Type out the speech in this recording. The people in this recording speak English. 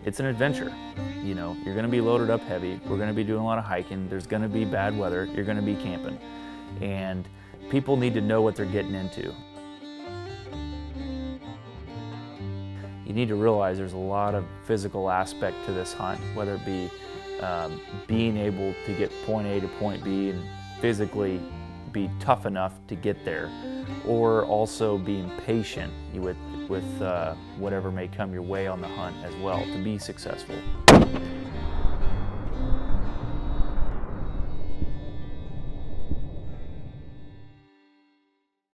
it's an adventure. You know, you're gonna be loaded up heavy, we're gonna be doing a lot of hiking, there's gonna be bad weather, you're gonna be camping. And people need to know what they're getting into. You need to realize there's a lot of physical aspect to this hunt, whether it be being able to get point A to point B and physically be tough enough to get there, or also being patient with whatever may come your way on the hunt as well to be successful.